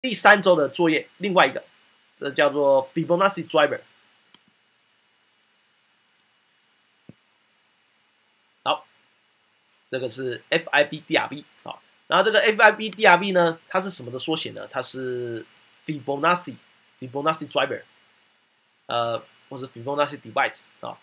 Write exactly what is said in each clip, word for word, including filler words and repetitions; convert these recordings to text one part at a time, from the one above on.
第三周的作业，另外一个，这叫做 Fibonacci Driver。好，这个是 F I B D R V 啊。然后这个 F I B D R V 呢，它是什么的缩写呢？它是 Fibonacci Fibonacci Driver， 呃，或是 Fibonacci Device 啊。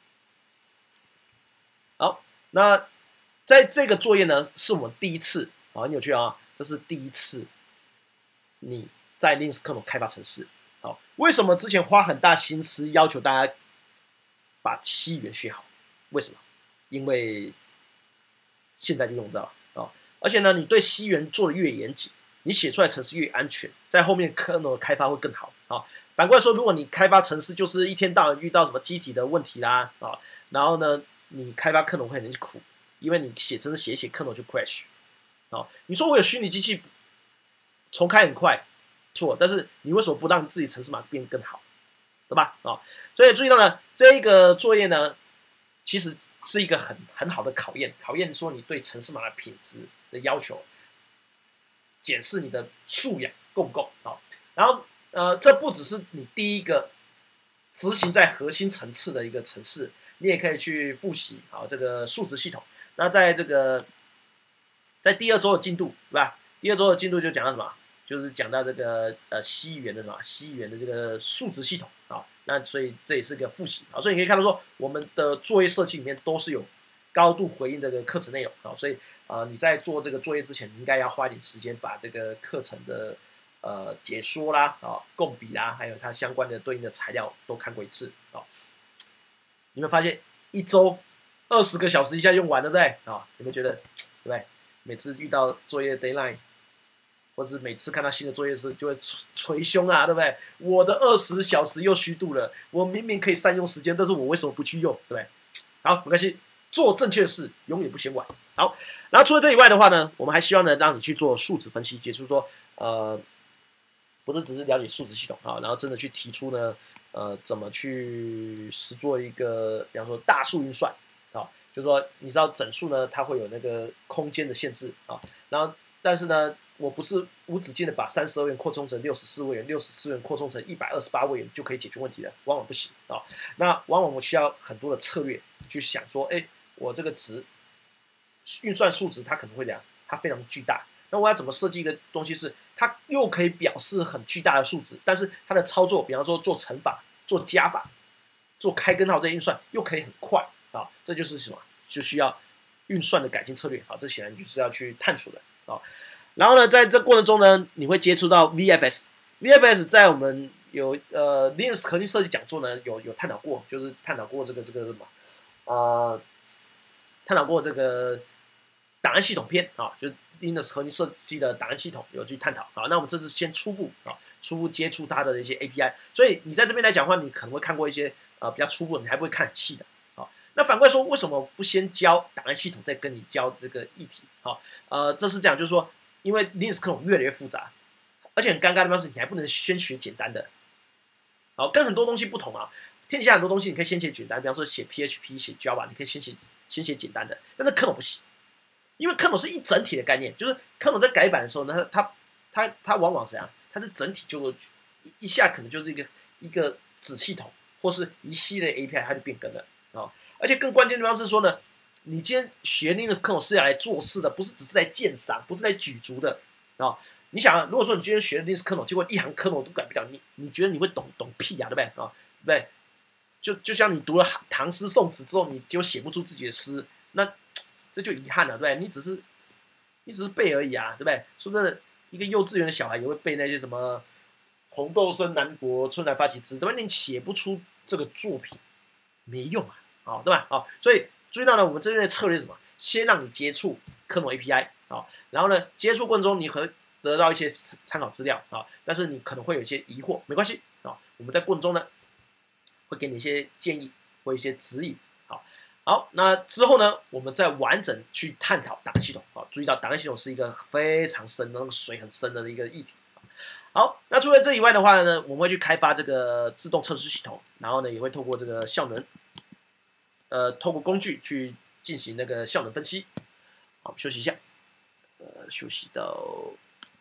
好，那在这个作业呢，是我们第一次啊，很有趣啊，这是第一次你在 Linux 可能开发程式。好，为什么之前花很大心思要求大家把 C 语言学好？为什么？因为现在就用到啊，而且呢，你对 C 语言做的越严谨，你写出来程式越安全，在后面可能开发会更好啊。反过来说，如果你开发程式就是一天到晚遇到什么机体的问题啦啊，然后呢，你开发可能会很苦，因为你写程式写一写，可能就 crash。啊，你说我有虚拟机器重开很快，错，但是你为什么不让自己程式码变更好，对吧？啊，所以注意到呢，这个作业呢，其实是一个很很好的考验，考验说你对程式码的品质的要求，检视你的素养够不够啊。然后呃，这不只是你第一个执行在核心层次的一个程式，你也可以去复习啊这个数值系统。那在这个在第二周的进度，对吧？第二周的进度就讲到什么？就是讲到这个呃 C 语言的什么 C 语言的这个数值系统啊。那所以这也是个复习啊。所以你可以看到说，我们的作业设计里面都是有高度回应这个课程内容啊。所以呃你在做这个作业之前，你应该要花一点时间把这个课程的呃解说啦啊、共笔啦，还有它相关的对应的材料都看过一次啊。你会发现一周二十个小时一下用完，对不对啊？有没有觉得对不对？每次遇到作业 deadline， 或是每次看到新的作业时，就会捶胸啊，对不对？我的二十小时又虚度了，我明明可以善用时间，但是我为什么不去用，对不对？好，没关系，做正确的事永远不嫌晚。好，然后除了这以外的话呢，我们还希望呢让你去做数值分析，也就是说，呃，不是只是了解数值系统啊，然后真的去提出呢，呃，怎么去实做一个，比方说大数运算啊。就是说，你知道整数呢，它会有那个空间的限制啊，然后但是呢，我不是无止境的把三十二元扩充成六十四位元，六十四元扩充成一百二十八位元就可以解决问题的，往往不行啊。那往往我需要很多的策略去想说，哎，我这个值运算数值它可能会量，它非常巨大，那我要怎么设计一个东西是它又可以表示很巨大的数值，但是它的操作，比方说做乘法、做加法、做开根号这些运算又可以很快。啊，这就是什么？就需要运算的改进策略。好，这显然就是要去探索的啊。然后呢，在这过程中呢，你会接触到 V F S。V F S 在我们有呃 Linux 核心设计讲座呢，有有探讨过，就是探讨过这个这个什么呃，探讨过这个档案系统篇啊，就是 Linux 核心设计的档案系统有去探讨啊。那我们这是先初步啊，初步接触它的一些 A P I。所以你在这边来讲的话，你可能会看过一些呃比较初步的，你还不会看很细的。那反过来说，为什么不先教档案系统，再跟你教这个议题？好，呃，这是这样，就是说，因为 Linux 可能越来越复杂，而且很尴尬的地方是，你还不能先学简单的。好，跟很多东西不同啊，天底下很多东西你可以先写简单，比方说写 P H P、写 Java，你可以先写先写简单的，但是 kernel 不行，因为 kernel 是一整体的概念，就是 kernel 在改版的时候呢，它它它往往怎样？它是整体就一下可能就是一个一个子系统，或是一系列 A P I 它就变更了啊。而且更关键的地方是说呢，你今天学 Linux kernel 是要来做事的，不是只是在鉴赏，不是在举足的啊。你想啊，如果说你今天学 Linux kernel，结果一行 kernel 都改不了，你你觉得你会懂懂屁呀、啊，对不对啊？对不对？就就像你读了唐诗宋词之后，你结果写不出自己的诗，那这就遗憾了，对不对？你只是你只是背而已啊，对不对？说真的，一个幼稚园的小孩也会背那些什么红豆生南国，春来发几枝，对吧？你写不出这个作品，没用啊。好，对吧？好，所以注意到呢，我们这边的策略是什么？先让你接触科某 A P I 啊，然后呢，接触过程中你会得到一些参考资料啊，但是你可能会有一些疑惑，没关系啊，我们在过程中呢会给你一些建议或一些指引。好，好，那之后呢，我们再完整去探讨档案系统啊，注意到档案系统是一个非常深的、那个水很深的一个议题。好，那除了这以外的话呢，我们会去开发这个自动测试系统，然后呢，也会透过这个效能。呃，透过工具去进行那个效能分析。好，休息一下，呃，休息到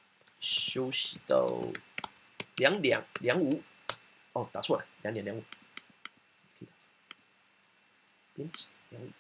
休息到两两两五，哦，打错了，两点两五，编辑两五。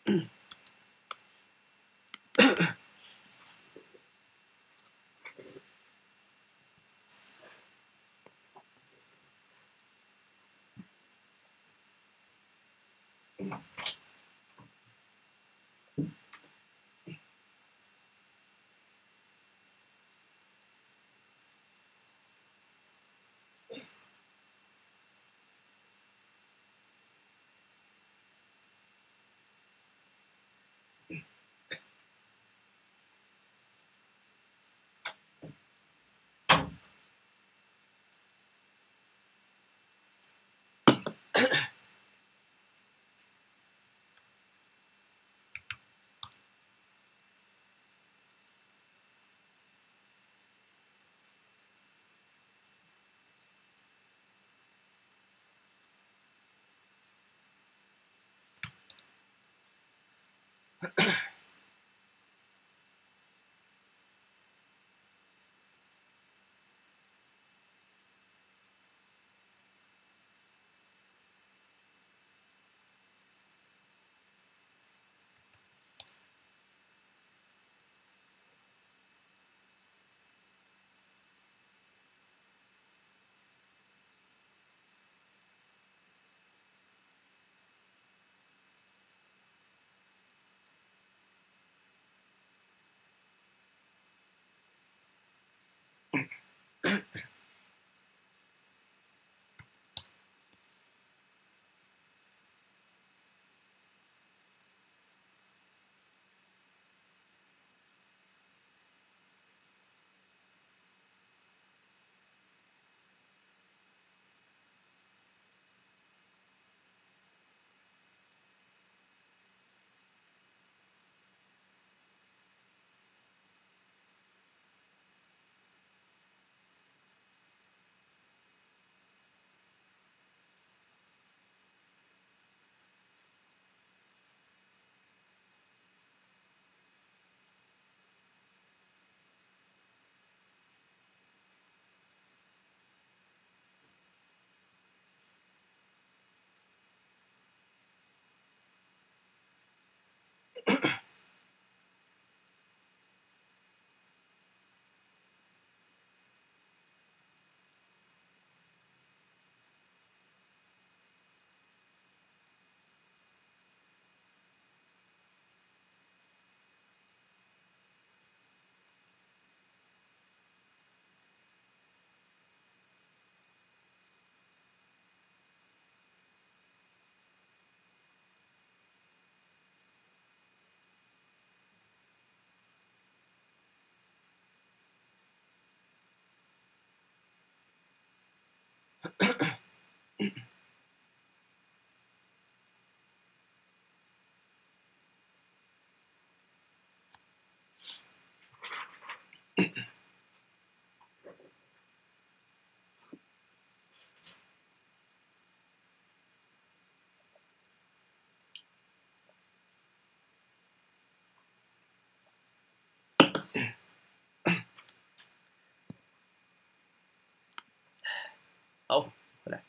好，回来。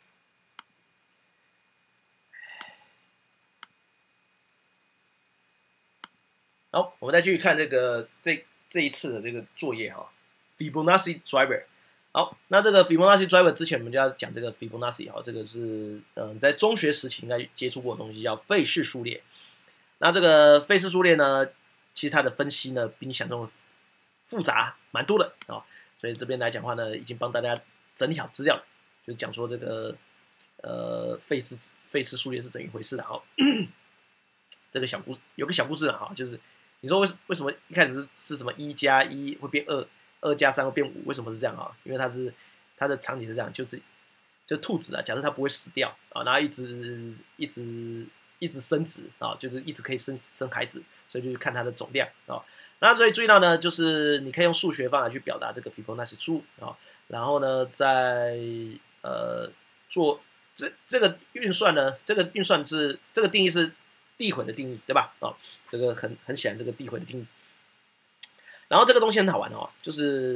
好，我们再继续看这个这这一次的这个作业哈 ，Fibonacci driver。好，那这个 Fibonacci driver 之前我们就要讲这个 Fibonacci 哈，这个是嗯、呃、在中学时期应该接触过的东西，叫费氏数列。那这个费氏数列呢，其实它的分析呢比你想象中复杂蛮多的啊、哦，所以这边来讲的话呢，已经帮大家整理好资料了，就讲说这个呃费氏费氏数列是怎一回事的哈。这个小故事有个小故事了哈，就是你说为为什么一开始是是什么一加一会变二，二加三会变五？为什么是这样啊？因为它是它的场景是这样，就是就兔子啊，假设它不会死掉啊，然后一直一直一直生殖啊，就是一直可以生生孩子，所以就是看它的总量啊。那所以注意到呢，就是你可以用数学方法去表达这个 Fibonacci 数啊，然后呢，在呃做这这个运算呢，这个运算是这个定义是递回的定义，对吧？啊、哦，这个很很显然这个递回的定义。然后这个东西很好玩哦，就是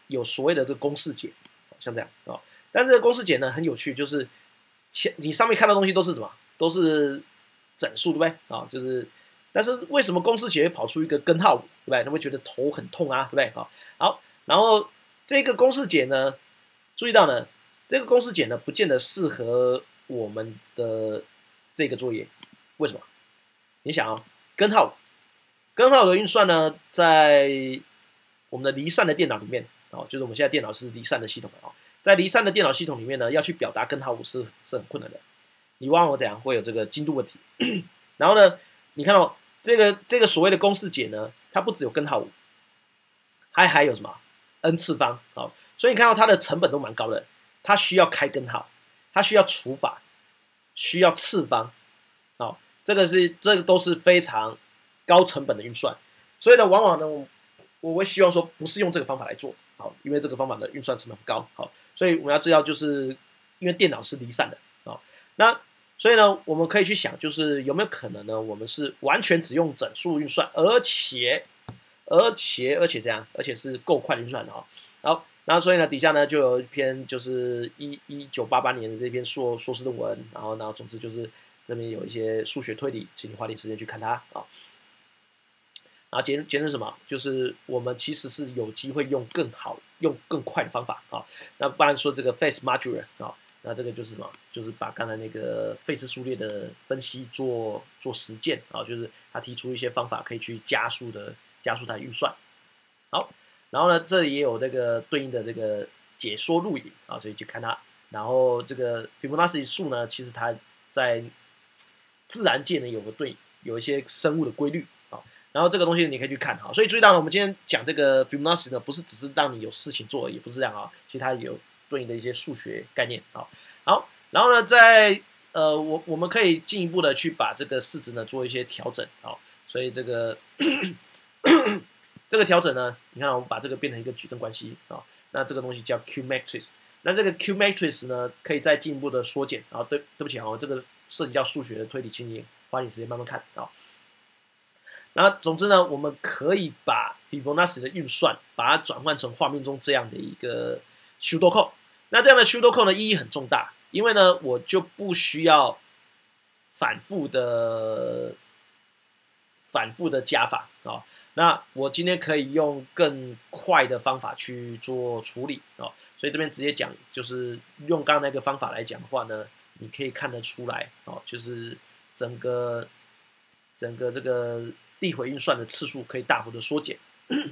有所谓的这个公式解，像这样啊。但这个公式解呢很有趣，就是前你上面看到的东西都是什么？都是整数，对不对啊？就是，但是为什么公式解会跑出一个根号五，对不对？那会觉得头很痛啊，对不对啊？好，然后这个公式解呢，注意到呢，这个公式解呢不见得适合我们的这个作业，为什么？你想啊，根号五。根号的运算呢，在我们的离散的电脑里面，哦，就是我们现在电脑是离散的系统哦，在离散的电脑系统里面呢，要去表达根号五是是很困难的，你往往怎样会有这个精度问题。然后呢，你看到、哦、这个这个所谓的公式解呢，它不只有根号五，还还有什么 n 次方哦，所以你看到它的成本都蛮高的，它需要开根号，它需要除法，需要次方，哦，这个是这个都是非常高成本的运算，所以呢，往往呢，我我会希望说不是用这个方法来做，好，因为这个方法的运算成本很高，好，所以我们要知道，就是因为电脑是离散的，好，那所以呢，我们可以去想，就是有没有可能呢，我们是完全只用整数运算，而且而且而且这样，而且是够快的运算的哈，好，然后所以呢，底下呢就有一篇就是一一九八八年的这篇硕硕士论文，然后然后总之就是这边有一些数学推理，请你花点时间去看它啊。然后结结论是什么？就是我们其实是有机会用更好、用更快的方法啊。那不然说这个 Face Modular 啊，那这个就是什么？就是把刚才那个费氏数列的分析做做实践啊，就是他提出一些方法可以去加速的加速它的运算。好，然后呢，这里也有这个对应的这个解说录影啊，所以去看它。然后这个 Fibonacci 数呢，其实它在自然界呢有个对有一些生物的规律啊。然后这个东西你可以去看哈，所以注意到了，我们今天讲这个 Fibonacci 呢，不是只是让你有事情做，也不是这样啊，其实它有对应的一些数学概念啊。好，然后呢，在呃，我我们可以进一步的去把这个式子呢做一些调整啊，所以这个这个调整呢，你看我们把这个变成一个矩阵关系啊，那这个东西叫 Q matrix， 那这个 Q matrix 呢，可以再进一步的缩减啊，对对不起啊，这个涉及到数学的推理，请你花点时间慢慢看啊。那总之呢，我们可以把 Fibonacci 的运算，把它转换成画面中这样的一个 pseudocode。那这样的 pseudocode 呢，意义很重大，因为呢，我就不需要反复的、反复的加法啊、哦。那我今天可以用更快的方法去做处理啊、哦。所以这边直接讲，就是用刚刚那个方法来讲的话呢，你可以看得出来哦，就是整个整个这个递回运算的次数可以大幅的缩减。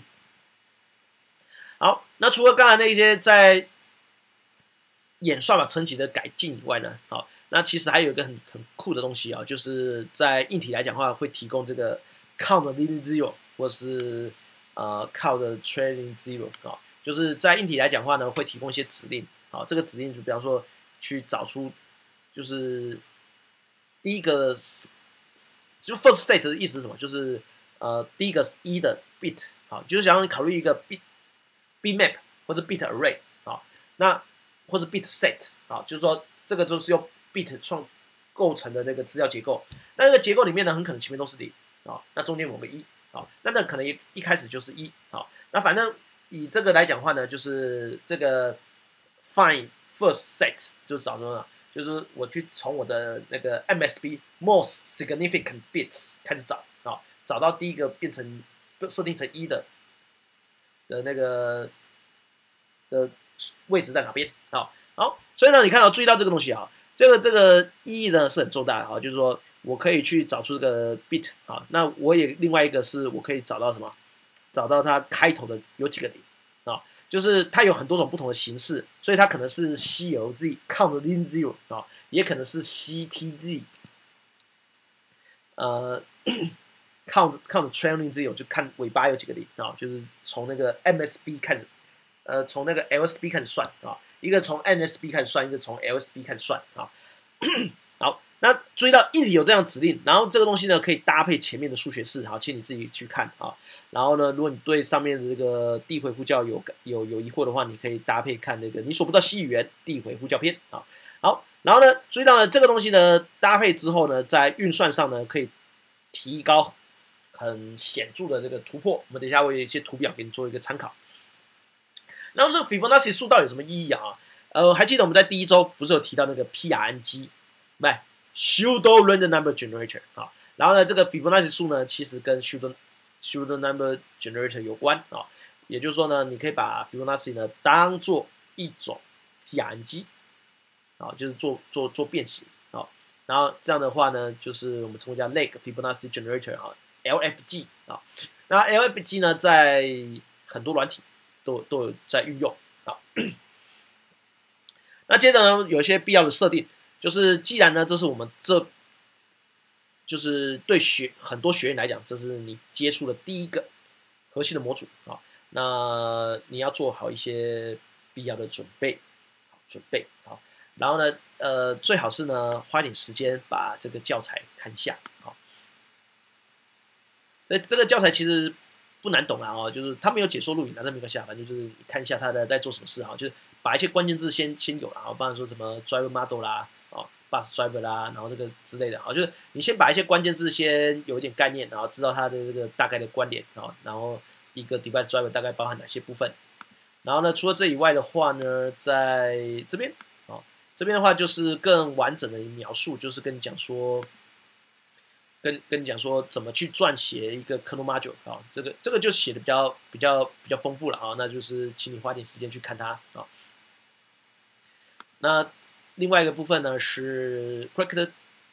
好，那除了刚才那些在演算法层级的改进以外呢，好，那其实还有一个很很酷的东西啊，就是在硬体来讲的话，会提供这个 count leading zero 或是呃 count trailing zero 啊，就是在硬体来讲的话呢，会提供一些指令啊，这个指令就比方说去找出就是第一个。就 first state 的意思是什么？就是呃第一个一的 bit 啊，就是想让你考虑一个 bit bit map 或者 bit array 啊，那或者 bit set 啊，就是说这个就是用 bit 创构成的那个资料结构。那这个结构里面呢，很可能前面都是零啊，那中间有个一啊，那那可能一一开始就是一啊，那反正以这个来讲的话呢，就是这个 find first set 就是找什么？就是我去从我的那个 M S B most significant bits 开始找啊，找到第一个变成设定成一的的那个的位置在哪边啊？好，所以呢，你看到注意到这个东西啊，这个这个意义呢是很重大的哈，就是说我可以去找出这个 bit 啊，那我也另外一个是我可以找到什么？找到它开头的有几个零啊？就是它有很多种不同的形式，所以它可能是 C L Z count leading zero 啊，也可能是 C T Z， 呃 count count trailing zero 就看尾巴有几个零啊，就是从那个 M S B 开始，呃，从那个 L S B 开始算啊，一个从 N S B 开始算，一个从 L S B 开始算啊。好，那注意到硬体有这样指令，然后这个东西呢可以搭配前面的数学式，好，请你自己去看啊。然后呢，如果你对上面的这个递回呼叫有有有疑惑的话，你可以搭配看那个你所不知道 C 语言递回呼叫篇啊。好，然后呢，注意到呢这个东西呢搭配之后呢，在运算上呢可以提高很显著的这个突破。我们等一下会有一些图表给你做一个参考。 然后这个 Fibonacci 数到底有什么意义啊？呃，还记得我们在第一周不是有提到那个 P R N G， 不对 Pseudo Random Number Generator 啊。然后呢，这个 Fibonacci 数呢，其实跟 Pseudo Pseudo Number Generator 有关啊。也就是说呢，你可以把 Fibonacci 呢当做一种 P R N G 啊，就是做做做变形啊。然后这样的话呢，就是我们称为叫 Lake Fibonacci Generator 啊 ，L F G 啊。那 L F G 呢，在很多软体都都有在运用啊。那接着呢，有一些必要的设定，就是既然呢，这是我们这，就是对学很多学员来讲，这是你接触的第一个核心的模组啊。那你要做好一些必要的准备，准备啊。然后呢，呃，最好是呢，花点时间把这个教材看一下啊。所以这个教材其实不难懂啊，哦，就是他没有解说录影啊，那没关系啊，反正就是你看一下他的在做什么事啊，就是把一些关键字先先有了啊，不然说什么 driver model 啦，哦 bus driver 啦，然后这个之类的啊，就是你先把一些关键字先有一点概念，然后知道它的这个大概的关联啊，然后一个 device driver 大概包含哪些部分。然后呢，除了这以外的话呢，在这边啊，这边的话就是更完整的描述，就是跟你讲说。跟跟你讲说怎么去撰写一个 kernel module 啊，这个这个就写的比较比较比较丰富了啊，那就是请你花点时间去看它啊。那另外一个部分呢是 character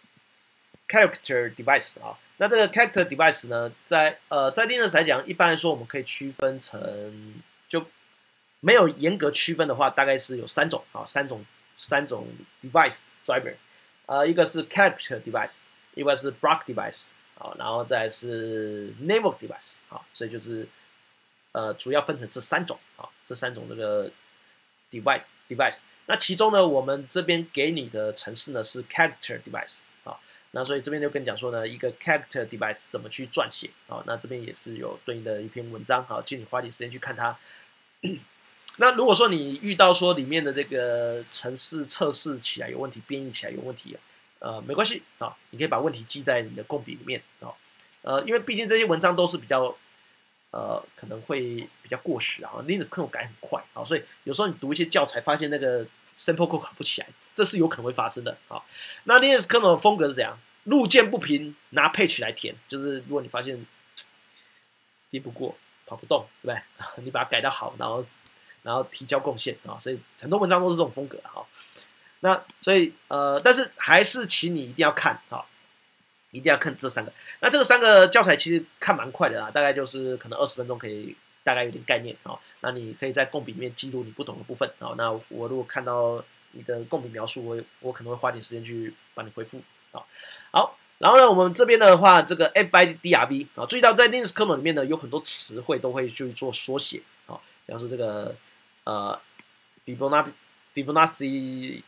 character device 啊，那这个 character device 呢，在呃在 Linux 来讲，一般来说我们可以区分成就没有严格区分的话，大概是有三种啊，三种三种 device driver， 呃，一个是 character device。一个是 block device 啊，然后再是 network device 啊，所以就是呃主要分成这三种啊，这三种这个 device device。那其中呢，我们这边给你的程式呢是 character device 啊，那所以这边就跟你讲说呢，一个 character device 怎么去撰写啊，那这边也是有对应的一篇文章啊，请你花点时间去看它。那如果说你遇到说里面的这个程式测试起来有问题，编译起来有问题啊。呃，没关系啊，你可以把问题记在你的共笔里面啊，呃，因为毕竟这些文章都是比较，呃，可能会比较过时啊 ，Linux 可能改很快啊，所以有时候你读一些教材，发现那个 sample code 考不起来，这是有可能会发生的啊。那 Linux 可能的风格是怎样？路见不平拿 page 来填，就是如果你发现编不过，跑不动，对不对？你把它改到好，然后然后提交贡献啊，所以很多文章都是这种风格哈。那所以呃，但是还是请你一定要看啊，一定要看这三个。那这个三个教材其实看蛮快的啦，大概就是可能二十分钟可以大概有点概念啊。那你可以在共笔里面记录你不懂的部分啊。那我如果看到你的共笔描述，我我可能会花点时间去帮你回复啊。好，然后呢，我们这边的话，这个 F I D R V 啊，注意到在 Linux kernel 里面呢，有很多词汇都会去做缩写啊，比方说这个呃 Fibonacci Fibonacci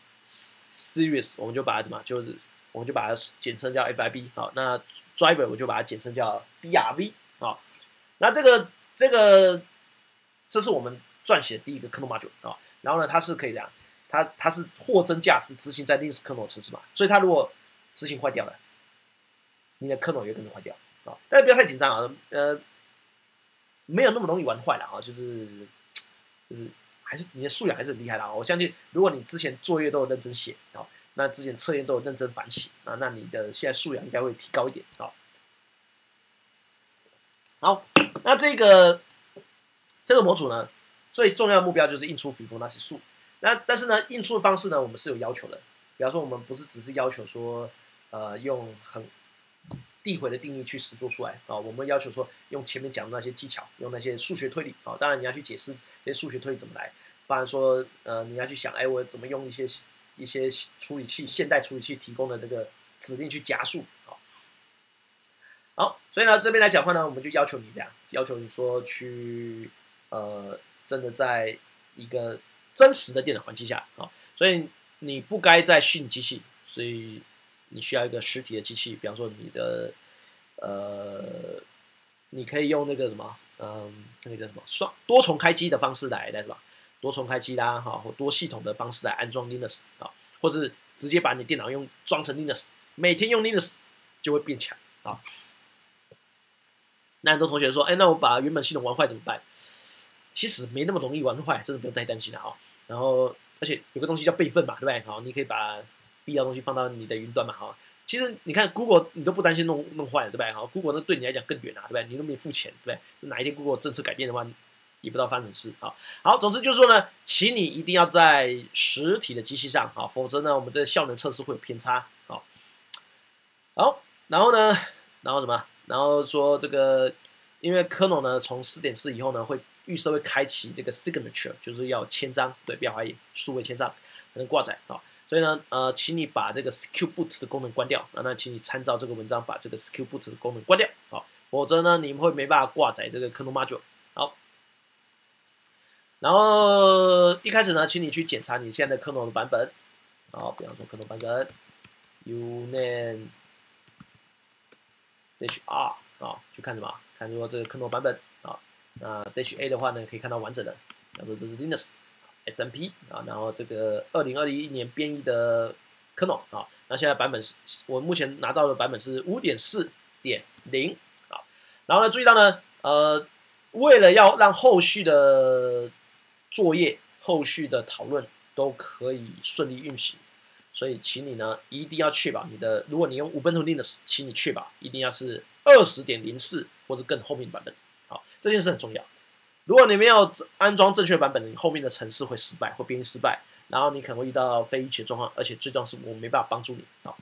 series 我们就把它怎么就是我们就把它简称叫 F I B 好，那 driver 我就把它简称叫 D R V 啊。那这个这个这是我们撰写的第一个 kernel module 啊。然后呢，它是可以这样，它它是货真价实执行在 Linux kernel 程式码，所以它如果执行坏掉了，你的 kernel 也跟着坏掉啊。但是不要太紧张啊，呃，没有那么容易玩坏了啊，就是就是。还是你的素养还是很厉害的啊！我相信，如果你之前作业都有认真写啊，那之前测验都有认真反省啊，那你的现在素养应该会提高一点啊。好，那这个这个模组呢，最重要的目标就是印出斐波那契数。那但是呢，印出的方式呢，我们是有要求的。比方说，我们不是只是要求说，呃，用很递回的定义去实做出来啊，我们要求说用前面讲的那些技巧，用那些数学推理啊，当然你要去解释这些数学推理怎么来。不然说，呃，你要去想，哎，我怎么用一些一些处理器、现代处理器提供的这个指令去加速，好，好，所以呢，这边来讲的话呢，我们就要求你这样，要求你说去，呃，真的在一个真实的电脑环境下啊，所以你不该在虚拟机器，所以你需要一个实体的机器，比方说你的，呃，你可以用那个什么，嗯，那个叫什么双多重开机的方式来来什么。多重开机啦，哈，或多系统的方式来安装 Linux 啊，或是直接把你电脑用装成 Linux， 每天用 Linux 就会变强啊。那很多同学说，哎，那我把原本系统玩坏怎么办？ 其实没那么容易玩坏，真的不用太担心了哈。然后而且有个东西叫备份嘛，对不对？好，你可以把必要的东西放到你的云端嘛，哈。其实你看 Google 你都不担心弄弄坏了，对不对？好 ，Google 那对你来讲更远啊，对不对？你都没付钱，对不对？哪一天 Google 政策改变的话，也不知道发生什么事啊。好，总之就是说呢，请你一定要在实体的机器上啊，否则呢，我们这效能测试会有偏差。好，好，然后呢，然后什么？然后说这个，因为 kernel 呢，从 四点四 以后呢，会预设会开启这个 signature， 就是要签章，对，不要怀疑，数位签章才能挂载啊。所以呢，呃，请你把这个 secure boot 的功能关掉，那请你参照这个文章把这个 secure boot 的功能关掉，好，否则呢，你们会没办法挂载这个 kernel module。好，然后一开始呢，请你去检查你现在的 kernel 的版本，好，比方说 kernel 版本 uname dash r 啊，去看什么？看说这个 kernel 版本啊，那 dash a 的话呢，可以看到完整的，假如这是 Linux。S M P 啊，然后这个二零二一年编译的 kernel 啊，那现在版本是我目前拿到的版本是 五点四点零 啊，然后呢，注意到呢，呃，为了要让后续的作业、后续的讨论都可以顺利运行，所以请你呢一定要确保你的，如果你用 Ubuntu Linux，请你确保一定要是二十点零四或者更后面的版本，好，这件事很重要。如果你没有安装正确版本，你后面的程式会失败，会编译失败，然后你可能会遇到非预期的状况，而且最重要是我没办法帮助你。好，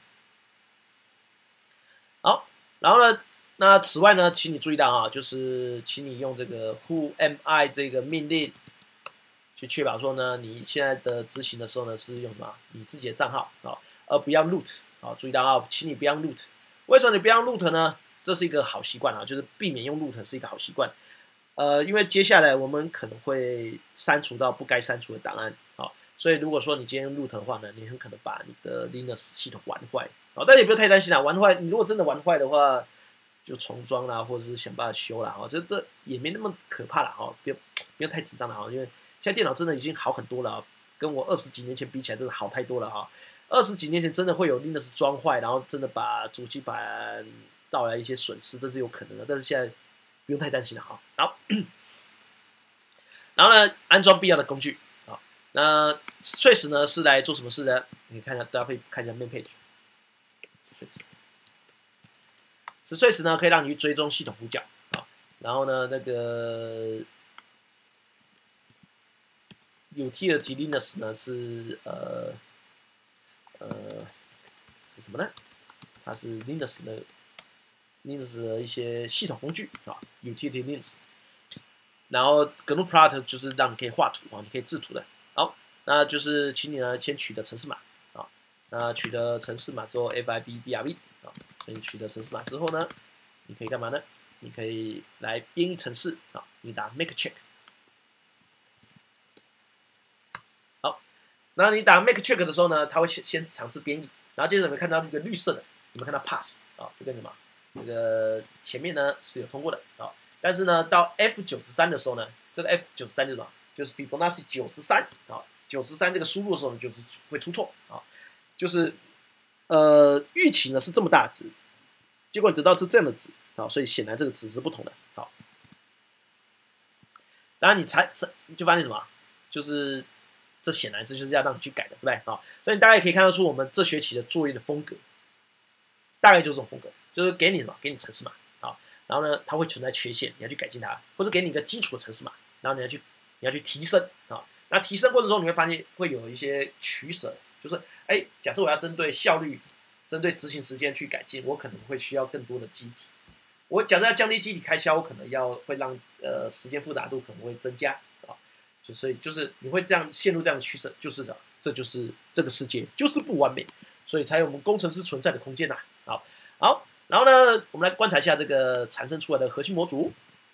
好，然后呢，那此外呢，请你注意到啊，就是请你用这个 who am I 这个命令去确保说呢，你现在的执行的时候呢是用什么你自己的账号啊，而不要 root 啊，注意到啊，请你不要 root。为什么你不要 root 呢？这是一个好习惯啊，就是避免用 root 是一个好习惯。呃，因为接下来我们可能会删除到不该删除的档案，好，所以如果说你今天 root 的话呢，你很可能把你的 Linux 系统玩坏，好，但也不要太担心啦，玩坏，你如果真的玩坏的话，就重装啦，或者是想办法修啦，哈，这这也没那么可怕啦，哈，不要不要太紧张了，哈，因为现在电脑真的已经好很多了，跟我二十几年前比起来，真的好太多了，哈，二十几年前真的会有 Linux 装坏，然后真的把主机板带来一些损失，这是有可能的，但是现在不用太担心了，哈，好。然后呢，安装必要的工具啊。那 Trace 呢是来做什么事的？你看一下，大家可以看一下 main page。Trace 呢可以让你去追踪系统呼叫啊。然后呢，那个 Utility Linux 呢是呃呃是什么呢？它是 Linux 的 Linux 的一些系统工具啊 ，Utility Linux。然后 G N U Plot 就是让你可以画图啊，你可以制图的。好，那就是请你呢先取得程式码啊，那取得程式码之后 F I B D R V 啊，所以取得程式码之后呢，你可以干嘛呢？你可以来编译程式啊，你打 make check。好，那你打 make check 的时候呢，它会先先尝试编译，然后接着你们看到一个绿色的，你们看到 pass 啊，就跟什么这个前面呢是有通过的啊。但是呢，到 F 九十三的时候呢，这个 F 九十三就是什么？就是 Fibonacci 九十三啊，九十三这个输入的时候呢，就是会出错啊，就是呃预期呢是这么大的值，结果得到是这样的值啊，所以显然这个值是不同的。好，当然你才就发现什么？就是这显然这就是要让你去改的，对不对？啊，所以大家也可以看得出我们这学期的作业的风格，大概就是这种风格，就是给你什么？给你程式码。然后呢，它会存在缺陷，你要去改进它，或者给你一个基础的程式码，然后你要去你要去提升啊。那提升过程中，你会发现会有一些取舍，就是哎，假设我要针对效率、针对执行时间去改进，我可能会需要更多的机体。我假设要降低机体开销，我可能要会让呃时间复杂度可能会增加啊。所以就是你会这样陷入这样的取舍，就是这，这就是这个世界就是不完美，所以才有我们工程师存在的空间呐。好，好。然后呢，我们来观察一下这个产生出来的核心模组。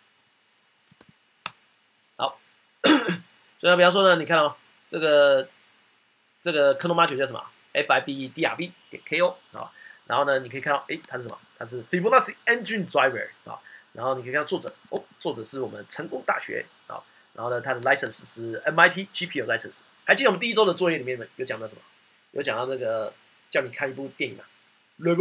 好，所以比方说呢，你看哦，这个这个 kernel module 叫什么 ？F I B D R V 点 K O 啊。然后呢，你可以看到，哎，它是什么？它是 Fibonacci Engine Driver 啊。然后你可以看到作者，哦，作者是我们成功大学啊。然后呢，它的 license 是 M I T G P U license。还记得我们第一周的作业里面有讲到什么？有讲到这个叫你看一部电影嘛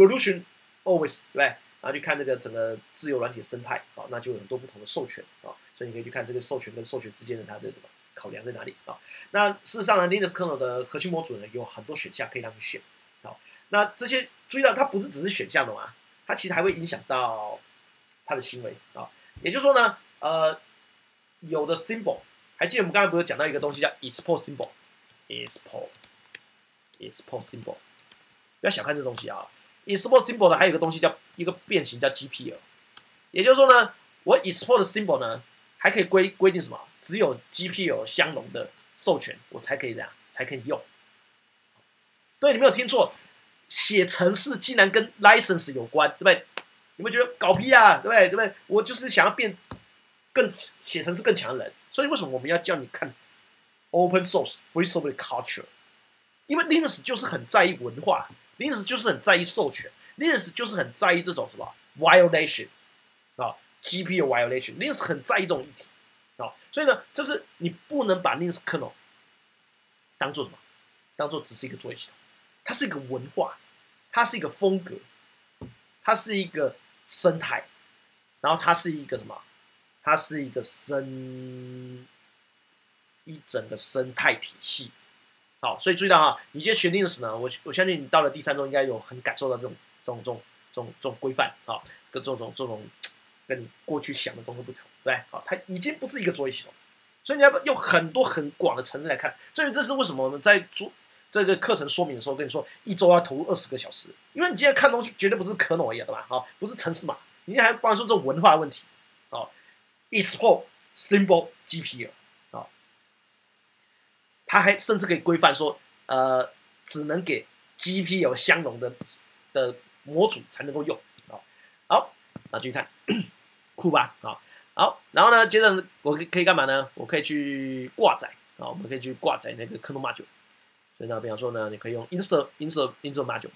，Revolution。Always 对不对？然后去看这个整个自由软体生态，好，那就有很多不同的授权啊。 所以你可以去看这个授权跟授权之间的它的什么考量在哪里啊？那事实上呢 ，Linux kernel 的核心模组呢有很多选项可以让你选。好，那这些注意到它不是只是选项的嘛，它其实还会影响到它的行为啊。也就是说呢，呃，有的 symbol， 还记得我们刚才不是讲到一个东西叫 export symbol，export export symbol， 不要小看这东西啊。export symbol 呢还有一个东西叫一个变形叫 G P L， 也就是说呢，我 export 的 symbol 呢还可以规规定什么？只有 G P L 相容的授权我才可以这样才可以用。对，你没有听错，写程式竟然跟 license 有关，对不对？你们觉得搞屁啊，对不对？对不对？我就是想要变更写程式更强的人，所以为什么我们要叫你看 open source free software culture？ 因为 Linux 就是很在意文化 ，Linux 就是很在意授权 ，Linux 就是很在意这种什么 violation 啊 ，G P L violation，Linux 很在意这种议题啊，所以呢，就是你不能把 Linux kernel 当做什么？当做只是一个作业系统，它是一个文化，它是一个风格，它是一个生态，然后它是一个什么？它是一个生一整个生态体系。好，所以注意到哈，你今天学 Linux 呢，我我相信你到了第三周应该有很感受到这种这种这种这种这种规范啊，跟这种这种跟你过去想的东西不同，对不对？好，它已经不是一个作业系统，所以你要用很多很广的层次来看。至于这是为什么我们在做这个课程说明的时候跟你说，一周要投入二十个小时，因为你今天看东西绝对不是可懂而已，对吧？好，不是程式码，你还包含说这种文化问题，哦 ，export symbol G P L。它还甚至可以规范说，呃，只能给 G P L 相容的的模组才能够用啊。好，那继续看，酷吧？啊，好，然后呢，接着我可以干嘛呢？我可以去挂载啊，我们可以去挂载那个 kernel module。所以呢，比方说呢，你可以用 insert insert insert module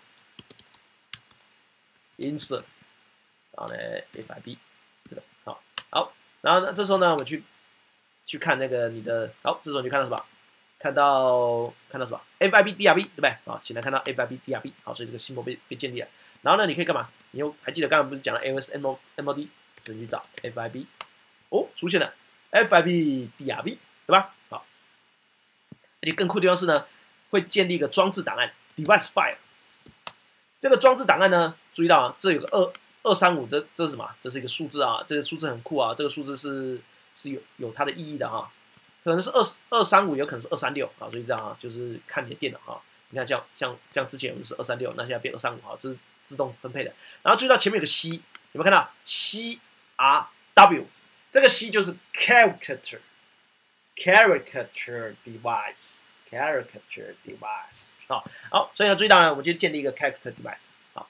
insert， 然后呢 fib， 对吧？好，好，然后呢，这时候呢，我们去去看那个你的，好，这时候你就看到什么？看到看到什么 ？fib drb 对不对？啊，现在看到 fib drb， 好，所以这个 symbol 被被建立了。然后呢，你可以干嘛？你又还记得刚刚不是讲了 ls mod，所以你去找 fib， 哦，出现了 fib drb， 对吧？好，而且更酷的地方是呢，会建立一个装置档案 device file。这个装置档案呢，注意到啊，这有个二二三五，这这是什么？这是一个数字啊，这个数字很酷啊，这个数字是是有有它的意义的啊。可能是二二三五，有可能是二三六啊，所以这样啊，就是看你的电脑啊。你看像像像之前我们是二三六，那现在变二三五啊，这是自动分配的。然后注意到前面有个 C， 有没有看到 C R W？ 这个 C 就是 character caricature device caricature device 好，好，所以呢，注意到呢，我们就建立一个 character device 好，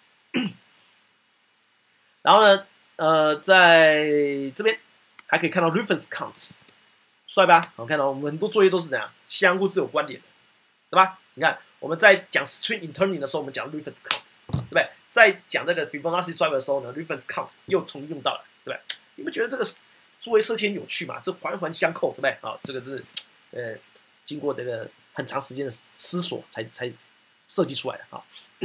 然后呢，呃，在这边还可以看到 reference count。帅吧？好看到、哦、我们很多作业都是怎样相互是有关联的，对吧？你看我们在讲 string interning 的时候，我们讲 reference count， 对不对？在讲这个 Fibonacci driver 的时候呢 ，reference count 又重用到了，对不对？你们觉得这个作业设计很有趣嘛？这环环相扣，对不对？好，这个是呃经过这个很长时间的思索才才设计出来的啊。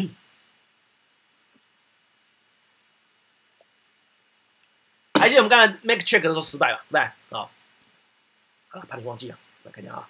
还记得我们刚才 make check 的时候失败了，对不对？啊。啊，怕你忘记了，来看一下啊。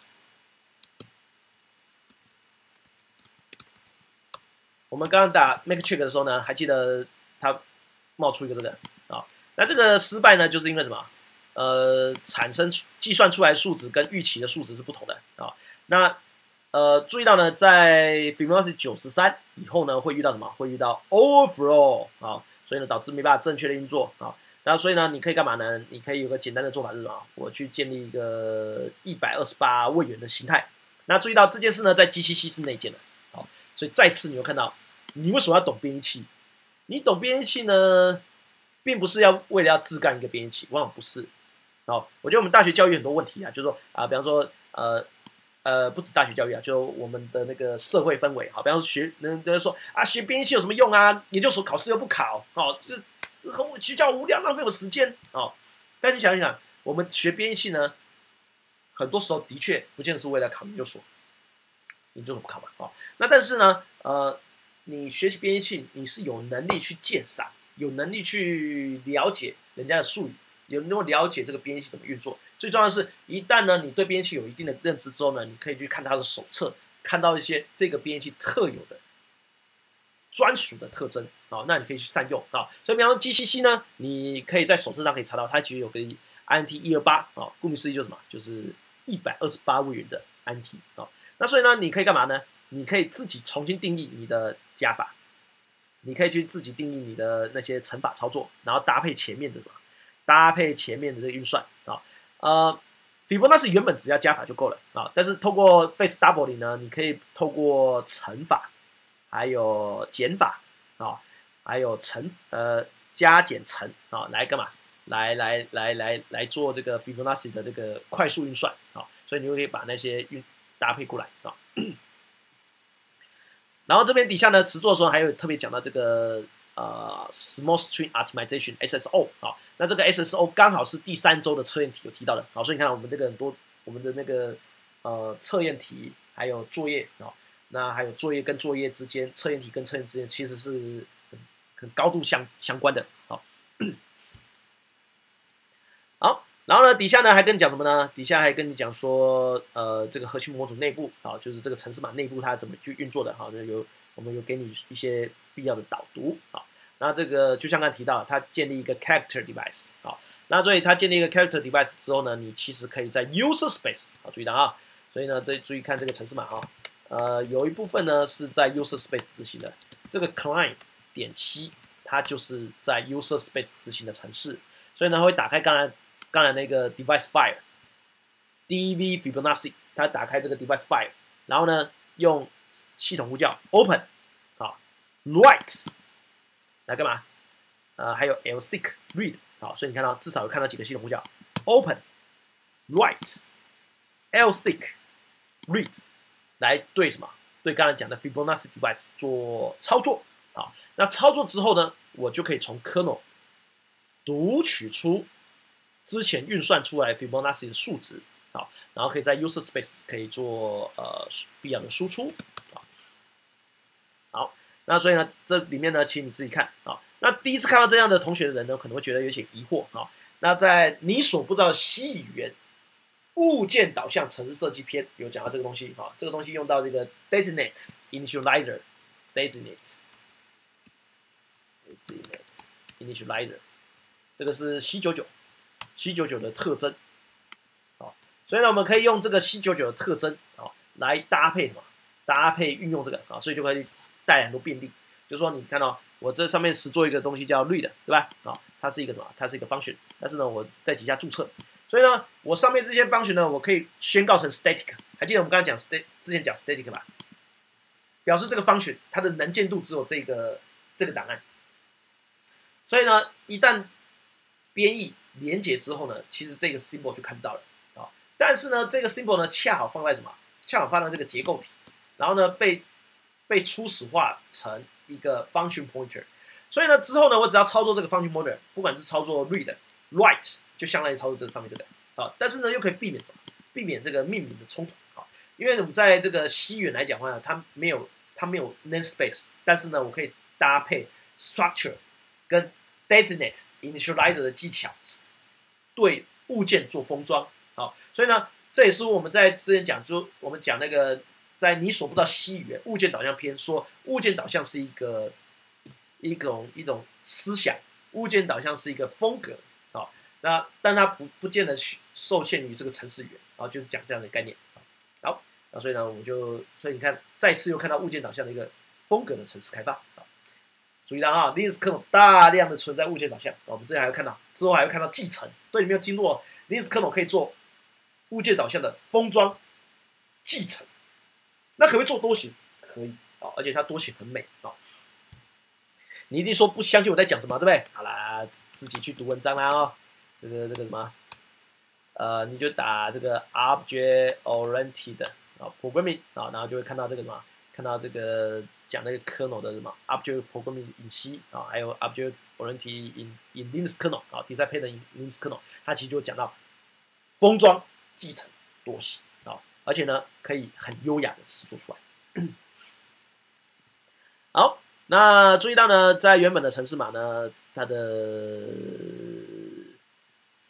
我们刚刚打 make check 的时候呢，还记得它冒出一个这个啊，那这个失败呢，就是因为什么？呃，产生计算出来的数值跟预期的数值是不同的啊。那呃，注意到呢，在 Fibonacci 九十三以后呢，会遇到什么？会遇到 overflow 啊，所以呢，导致没办法正确的运作啊。那所以呢，你可以干嘛呢？你可以有个简单的做法是什么？我去建立一个一百二十八位元的形态。那注意到这件事呢，在 G C C 是内建的。好，所以再次你会看到，你为什么要懂编译器？你懂编译器呢，并不是要为了要自干一个编译器，往往不是。好，我觉得我们大学教育很多问题啊，就是说啊，比方说呃呃，不止大学教育啊，就我们的那个社会氛围，好，比方说学人家说啊，学编译器有什么用啊？研究所考试又不考，哦，这。和学校无聊，浪费我时间哦。但你想一想，我们学编译器呢，很多时候的确不见得是为了考研究所，研究所不考嘛，哦。那但是呢，呃，你学习编译器，你是有能力去鉴赏，有能力去了解人家的术语， 有能够了解这个编译器怎么运作。最重要的是，一旦呢你对编译器有一定的认知之后呢，你可以去看它的手册，看到一些这个编译器特有的、专属的特征啊，那你可以去善用啊。所以，比方说 G C C 呢，你可以在手册上可以查到，它其实有个 I N T 一二八啊，顾名思义就是什么，就是一百二十八位元的 I N T 啊。那所以呢，你可以干嘛呢？你可以自己重新定义你的加法，你可以去自己定义你的那些乘法操作，然后搭配前面的什么，搭配前面的这个运算啊。呃，斐波那契原本只要加法就够了啊，但是透过 Face Doubling 呢，你可以透过乘法，还有减法啊，还有乘呃加减乘啊，来干嘛？来来来来来做这个斐波那契的这个快速运算啊，所以你就可以把那些运搭配过来啊。然后这边底下呢，词作的时候还有特别讲到这个呃 Small String Optimization S S O 啊，那这个 S S O 刚好是第三周的测验题有提到的，好，所以你看我们这个很多我们的那个呃测验题还有作业啊，那还有作业跟作业之间，测验题跟测验之间其实是很很高度相相关的，好，好。然后呢，底下呢还跟你讲什么呢？底下还跟你讲说，呃，这个核心模组内部啊，就是这个程式码内部它怎么去运作的，好，有我们有给你一些必要的导读啊。那这个就像刚才提到，它建立一个 character device 啊，那所以它建立一个 character device 之后呢，你其实可以在 user space 好，注意到啊，所以呢，这注意看这个程式码哈，呃，有一部分呢是在 user space 执行的，这个 client 点 C 它就是在 user space 执行的程式，所以呢会打开刚才。刚才那个 device file，dev Fibonacci， 它打开这个 device file， 然后呢，用系统呼叫 open， 好 ，write 来干嘛？呃，还有 lseek read， 好，所以你看到至少有看到几个系统呼叫 open，write，lseek read， 来对什么？对刚才讲的 Fibonacci device 做操作，好，那操作之后呢，我就可以从 kernel 读取出。之前运算出来 Fibonacci 的数值，好，然后可以在 user space 可以做呃必要的输出，好，那所以呢，这里面呢，请你自己看啊。那第一次看到这样的同学的人呢，可能会觉得有些疑惑啊。那在你所不知道的 C 语言物件导向程式设计篇有讲到这个东西啊，这个东西用到这个 designate initializer designate designate initializer， 这个是 C 九十九。C 九十九的特征，好，所以呢，我们可以用这个 C 九十九的特征啊来搭配什么？搭配运用这个啊，所以就可以带来很多便利。就是说，你看到我这上面实做一个东西叫 read， 对吧？啊，它是一个什么？它是一个 function， 但是呢，我在底下注册，所以呢，我上面这些 function 呢，我可以宣告成 static。还记得我们刚才讲 stat 之前讲 static 吧？表示这个 function 它的能见度只有这个这个档案。所以呢，一旦编译连接之后呢，其实这个 symbol 就看不到了啊。但是呢，这个 symbol 呢，恰好放在什么？恰好放在这个结构体，然后呢，被被初始化成一个 function pointer。所以呢，之后呢，我只要操作这个 function pointer， 不管是操作 read、write， 就相当于操作这上面这个啊。但是呢，又可以避免避免这个命名的冲突啊。因为我们在这个西语来讲的话，它没有它没有 namespace， 但是呢，我可以搭配 structure 跟 designate initializer 的技巧，对物件做封装，好，所以呢，这也是我们在之前讲，就我们讲那个在你所不知道 C 语言物件导向篇，说物件导向是一个一种一种思想，物件导向是一个风格，好，那但它不不见得受限于这个程式语言，啊，就是讲这样的概念，好，那所以呢，我们就所以你看，再次又看到物件导向的一个风格的程式开发。注意到啊 ，Linux 可能大量的存在物件导向，我们之前还会看到，之后还会看到继承。对，你没有听过 Linux 可能可以做物件导向的封装继承，那可不可以做多型？可以啊，而且它多型很美啊。你一定说不相信我在讲什么，对不对？好啦，自己去读文章啦哦。这个这个什么，呃，你就打这个 Object Oriented 啊 Programming 啊，然后就会看到这个什么，看到这个。讲那个 kernel 的什么 object programming in C 啊，还有 object oriented in in Linux kernel 啊 ，design pattern in Linux kernel， 它其实就讲到封装、继承、多型啊，而且呢可以很优雅的实做出来。好，那注意到呢，在原本的程式码呢，它的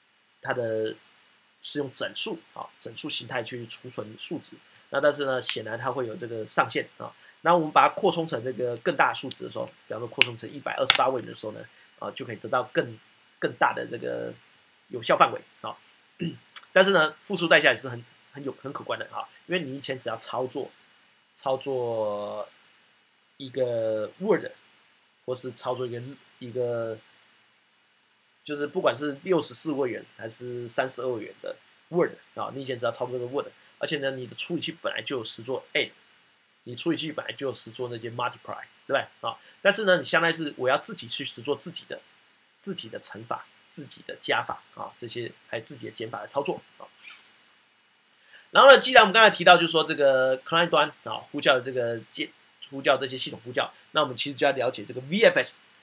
它的是用整数啊整数形态去储存数值。那但是呢，显然它会有这个上限啊。那我们把它扩充成这个更大的数值的时候，比方说扩充成一百二十八位元的时候呢，啊，就可以得到更更大的这个有效范围啊。但是呢，付出代价也是很很有很可观的啊，因为你以前只要操作操作一个 Word， 或是操作一个一个，就是不管是六十四位元还是三十二位元的 Word 啊，你以前只要操作这个 Word， 而且呢，你的处理器本来就有实做 add。你处理器本来就有实做那些 multiply， 对不对啊？但是呢，你相当于是我要自己去实做自己的、自己的乘法、自己的加法啊，这些还有自己的减法的操作啊。然后呢，既然我们刚才提到，就是说这个 client 端啊呼叫的这个接呼叫这些系统呼叫，那我们其实就要了解这个 V F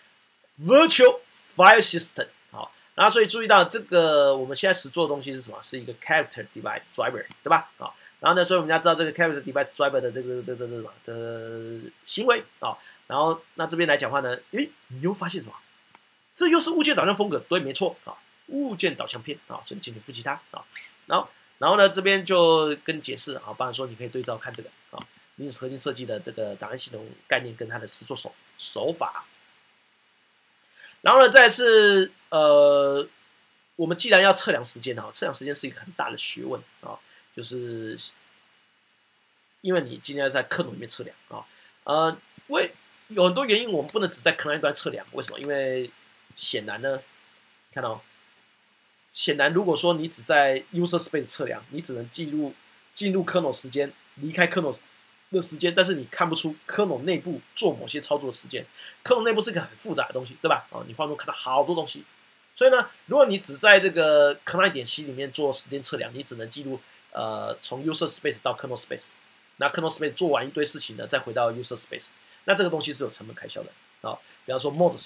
S（Virtual File System） 好，然后所以注意到这个我们现在实做的东西是什么？是一个 Character Device Driver， 对吧？啊。然后呢，所以我们要知道这个 character device driver 的这个这个这个什么的行为啊、哦。然后那这边来讲话呢，诶，你又发现什么？这又是物件导向风格，对，没错啊，物件导向片啊，所以请你复习它啊。然后然后呢，这边就跟你解释啊，包含说你可以对照看这个啊，Linux核心设计的这个档案系统概念跟它的实作手手法。然后呢，再是呃，我们既然要测量时间啊，测量时间是一个很大的学问啊。就是因为你今天在克隆里面测量啊，呃，为有很多原因，我们不能只在 client 端测量。为什么？因为显然呢，看到、哦，显然如果说你只在 user space 测量，你只能记录进入 kernel 时间，离开 kernel 的时间，但是你看不出 kernel 内部做某些操作的时间。kernel 内部是一个很复杂的东西，对吧？啊，你换中看到好多东西，所以呢，如果你只在这个 client 点 C 里面做时间测量，你只能记录。呃，从 user space 到 kernel space， 那 kernel space 做完一堆事情呢，再回到 user space， 那这个东西是有成本开销的啊。比方说 mode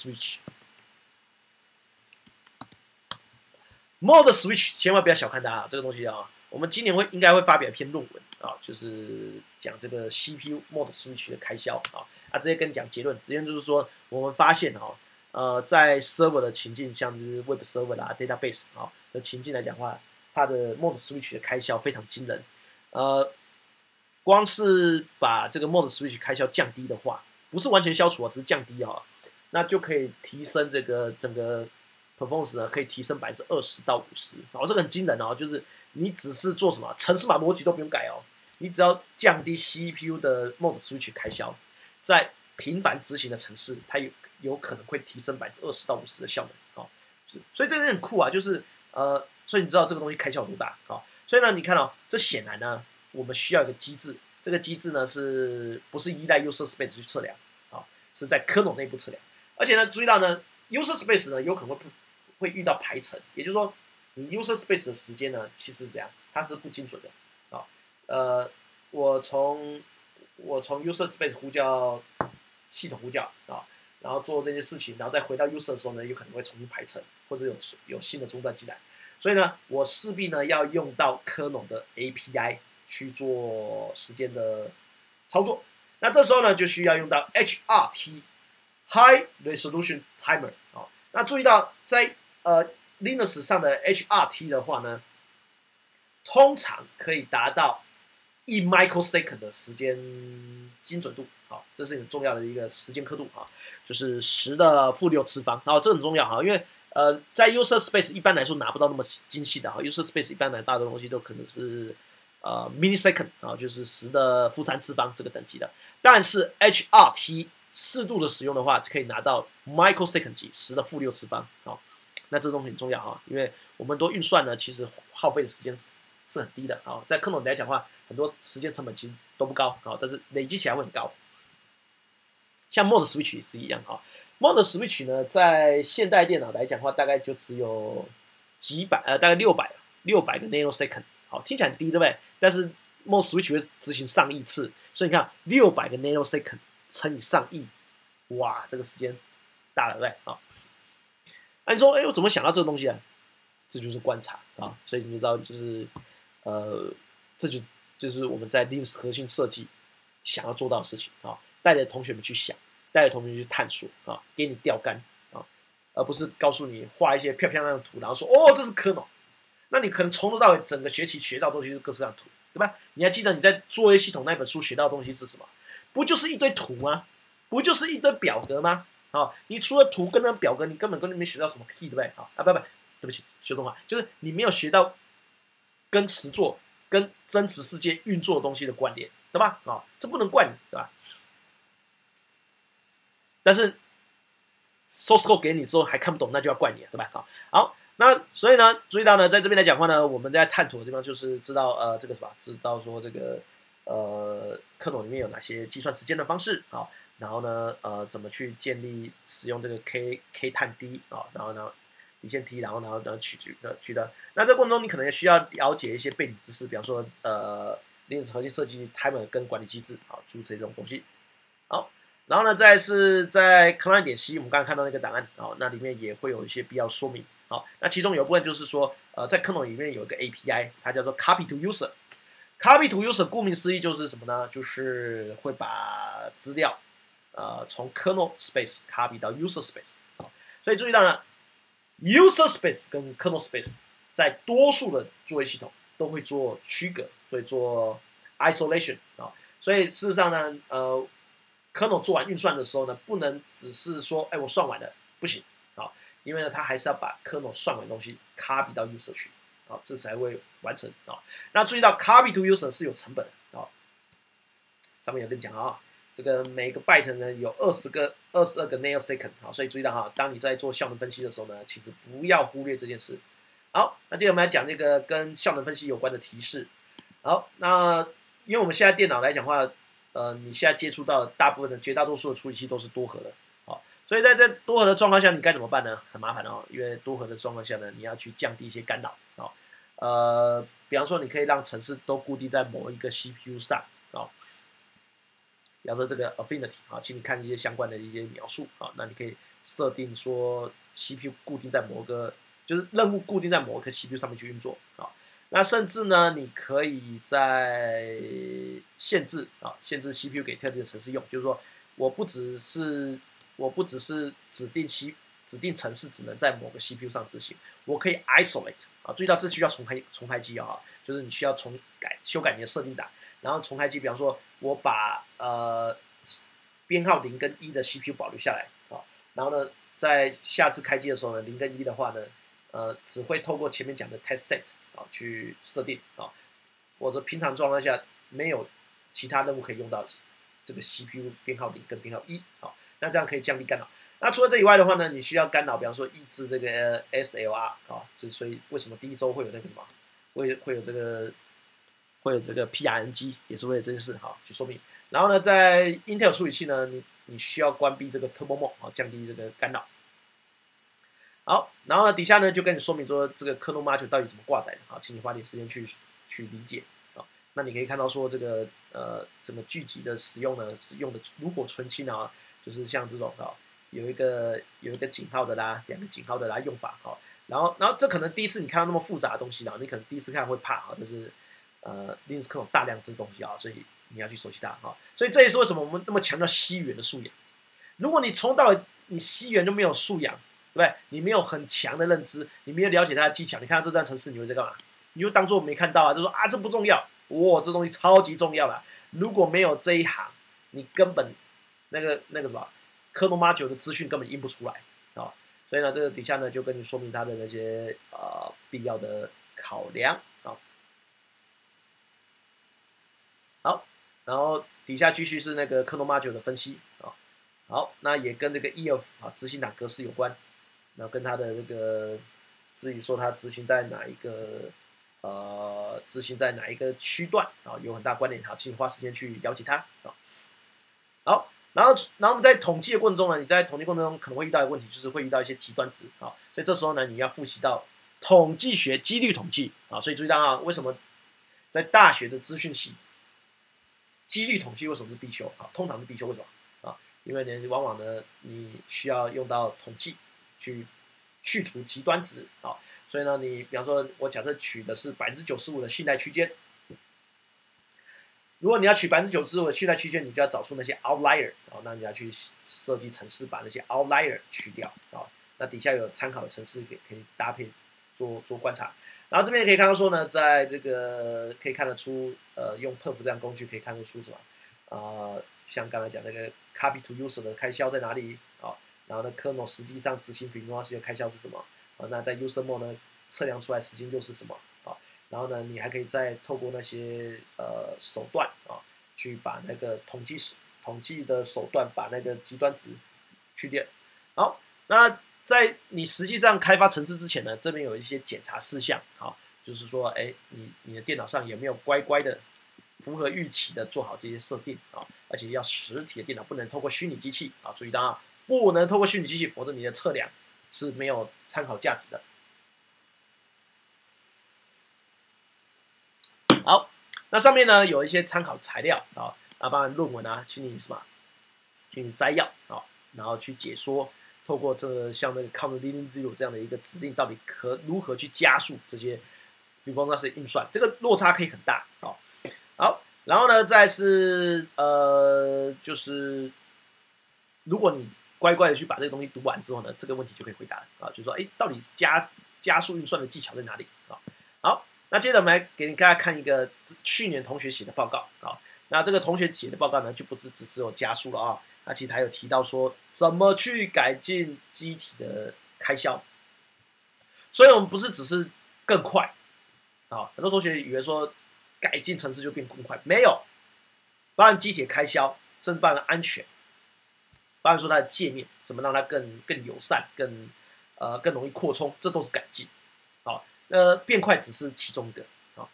switch，mode switch 千万不要小看它啊，这个东西啊，我们今年会应该会发表一篇论文啊，就是讲这个 C P U mode switch 的开销啊，啊，直接跟你讲结论，直接就是说我们发现啊，呃，在 server 的情境，像是 web server 啦、database 啊的情境来讲的话。它的 mode switch 的开销非常惊人，呃，光是把这个 mode switch 开销降低的话，不是完全消除啊，只是降低啊，那就可以提升这个整个 performance 呢，可以提升百分之二十到五十，然后这个很惊人哦，就是你只是做什么程式码逻辑都不用改哦，你只要降低 C P U 的 mode switch 开销，在频繁执行的程式，它有有可能会提升百分之二十到五十的效能啊，所以这个很酷啊，就是呃。所以你知道这个东西开销有多大啊、哦？所以呢，你看哦，这显然呢，我们需要一个机制。这个机制呢，是不是依赖 user space 去测量啊、哦？是在 kernel 内部测量。而且呢，注意到呢 ，user space 呢有可能会会遇到排程，也就是说，你 user space 的时间呢，其实是这样，它是不精准的啊、哦。呃，我从我从 user space 呼叫系统呼叫啊、哦，然后做这些事情，然后再回到 user 的时候呢，有可能会重新排程，或者有有新的终端进来。所以呢，我势必呢要用到 kernel 的 A P I 去做时间的操作。那这时候呢，就需要用到 H R T（High Resolution Timer） 啊、哦。那注意到在呃 Linux 上的 H R T 的话呢，通常可以达到一 microsecond 的时间精准度。好、哦，这是很重要的一个时间刻度啊、哦，就是十的负六次方。然后这很重要哈，因为呃，在 user space 一般来说拿不到那么精细的哈 ，user space 一般来大的东西都可能是呃 millisecond 啊，就是十的负三次方这个等级的。但是 H R T 适度的使用的话，可以拿到 microsecond 级，十的负六次方啊、哦。那这东西很重要哈，因为我们多运算呢，其实耗费的时间是是很低的啊、哦。在 kernel 来讲的话，很多时间成本其实都不高啊、哦，但是累积起来会很高。像 mode switch 也是一样哈。Mode switch 呢，在现代电脑来讲的话，大概就只有几百呃，大概六百六百个 nanosecond， 好，听起来很低，对不对？但是 Mode switch 会执行上亿次，所以你看六百个 nanosecond 乘以上亿，哇，这个时间大了，对不对？啊，那你说，哎，我怎么想到这个东西啊？这就是观察啊，所以你就知道，就是呃，这就就是我们在 Linux 核心设计想要做到的事情啊，带着同学们去想。带着同学去探索啊，给你钓竿啊，而不是告诉你画一些漂漂亮亮的图，然后说哦这是kernel， 那你可能从头到尾整个学期学到的东西是各式各样的图，对吧？你还记得你在作业系统那本书学到的东西是什么？不就是一堆图吗？不就是一堆表格吗？好，你除了图跟那表格，你根本根本没学到什么屁，对不对？好啊，不不，对不起，修动话，就是你没有学到跟实作、跟真实世界运作的东西的关联，对吧？啊，这不能怪你，对吧？但是 source code 给你之后还看不懂，那就要怪你，对吧？好，好，那所以呢，注意到呢，在这边来讲话呢，我们在探索的地方就是知道呃这个什么，知道说这个呃课本里面有哪些计算时间的方式啊，然后呢呃怎么去建立使用这个 k k 碳 d 啊，然后呢底线 t，然后然后呢取取的取的，那这个过程中你可能也需要了解一些背景知识，比方说呃链子核心设计 timer 跟管理机制啊，诸如此类这种东西。好。然后呢，再是在 Client 点 C，我们刚才看到那个档案啊、哦，那里面也会有一些必要说明。好、哦，那其中有一部分就是说，呃，在 Kernel 里面有一个 A P I， 它叫做 Copy to User。Copy to User 顾名思义就是什么呢？就是会把资料呃从 Kernel Space copy 到 User Space。好，所以注意到呢 ，User Space 跟 Kernel Space 在多数的作业系统都会做区隔，所以做 isolation 啊、哦。所以事实上呢，呃。kernel 做完运算的时候呢，不能只是说，哎，我算完了，不行啊、哦，因为呢，它还是要把 kernel 算完的东西 copy 到 user 去，啊、哦，这才会完成啊、哦。那注意到 copy to user 是有成本的啊、哦，上面有跟你讲啊、哦，这个每个 byte 呢有二十个、二十二个 nanosecond 啊、哦，所以注意到哈、哦，当你在做效能分析的时候呢，其实不要忽略这件事。好，那接着我们来讲这个跟效能分析有关的提示。好，那因为我们现在电脑来讲的话，呃，你现在接触到的大部分的绝大多数的处理器都是多核的，好，所以在这多核的状况下，你该怎么办呢？很麻烦哦，因为多核的状况下呢，你要去降低一些干扰啊、哦，呃，比方说你可以让程式都固定在某一个 C P U 上啊、哦，比方说这个 affinity 啊、哦，请你看一些相关的一些描述啊、哦，那你可以设定说 C P U 固定在某个，就是任务固定在某一个 C P U 上面去运作啊。哦，那甚至呢，你可以在限制啊，限制 C P U 给特定的程式用，就是说，我不只是我不只是指定 C 指定程式只能在某个 C P U 上执行，我可以 isolate 啊，注意到这需要重开重开机啊，就是你需要重改修改你的设定档，然后重开机，比方说我把呃编号零跟一的 C P U 保留下来啊，然后呢，在下次开机的时候呢，零跟一的话呢。呃，只会透过前面讲的 test set 啊去设定啊，否则平常状况下没有其他任务可以用到这个 C P U 编号零跟编号一啊，那这样可以降低干扰。那除了这以外的话呢，你需要干扰，比方说抑制这个 S L R 啊，之所以为什么第一周会有那个什么，会会有这个会有这个 P R N G， 也是为了这件事哈去说明。然后呢，在 Intel 处理器呢，你你需要关闭这个 Turbo Mode 啊，降低这个干扰。好，然后呢，底下呢就跟你说明说这个 kernel module 到底怎么挂载的，好，请你花点时间去去理解啊。那你可以看到说这个呃整个聚集的使用呢，使用的如果纯清啊，就是像这种啊，有一个有一个井号的啦，两个井号的啦用法哈。然后然后这可能第一次你看到那么复杂的东西啊，你可能第一次看会怕啊，但是呃 Linux kernel 大量这东西啊，所以你要去熟悉它哈。所以这也是为什么我们那么强调西元的素养。如果你从到尾你西元都没有素养，对不对？你没有很强的认知，你没有了解它的技巧，你看到这段程式，你会在干嘛？你就当做没看到啊，就说啊这不重要，哇，这东西超级重要啦！如果没有这一行，你根本那个那个什么kernel module 的资讯根本印不出来啊、哦。所以呢，这个底下呢就跟你说明它的那些呃必要的考量啊、哦。好，然后底下继续是那个 kernel module 的分析啊、哦。好，那也跟这个 E F 啊执行档格式有关。然后跟它的这个至于说它执行在哪一个呃执行在哪一个区段啊，有很大关联。好，请你花时间去了解它啊。好，然后然后我们在统计的过程中呢，你在统计过程中可能会遇到的问题就是会遇到一些极端值啊，所以这时候呢你要复习到统计学几率统计啊，所以注意到啊，为什么在大学的资讯系几率统计为什么是必修啊？通常是必修，为什么啊？因为呢往往呢你需要用到统计。去去除极端值啊、哦，所以呢，你比方说，我假设取的是百分之九十五的信赖区间，如果你要取百分之九十五的信赖区间，你就要找出那些 outlier 啊、哦，那你要去设计程式把那些 outlier 去掉啊、哦。那底下有参考的程式可以可以搭配做做观察。 然后这边可以看到说呢，在这个可以看得出，呃，用 perf 这样工具可以看得出什么？呃，像刚才讲那个 copy to user 的开销在哪里啊？然后呢 kernel 实际上执行 Fibonacci 的开销是什么？啊，那在 user mode 呢测量出来时间又是什么？啊，然后呢，你还可以再透过那些呃手段啊，去把那个统计统计的手段把那个极端值去掉。好，那在你实际上开发程式之前呢，这边有一些检查事项啊，就是说，哎，你你的电脑上有没有乖乖的符合预期的做好这些设定啊？而且要实体的电脑，不能透过虚拟机器啊，注意到啊，不能透过虚拟机器，否则你的测量是没有参考价值的。好，那上面呢有一些参考材料啊，啊，包含论文啊，请你什么，请你摘要啊，然后去解说，透过这个像那个 count leading zero 这样的一个指令，到底可如何去加速这些 Fibonacci 运算，这个落差可以很大啊。好，然后呢，再是呃，就是如果你乖乖的去把这个东西读完之后呢，这个问题就可以回答了啊，就是说，哎，到底加加速运算的技巧在哪里啊？好。那接着我们来给大家看一个去年同学写的报告啊。那这个同学写的报告呢，就不只只是有加速了啊，那其实还有提到说怎么去改进机体的开销。所以我们不是只是更快啊，很多同学以为说改进程式就变更快，没有，包含机体的开销，甚至包含安全，包含说它的界面怎么让它更更友善、更呃更容易扩充，这都是改进。好，那变快只是其中一个啊。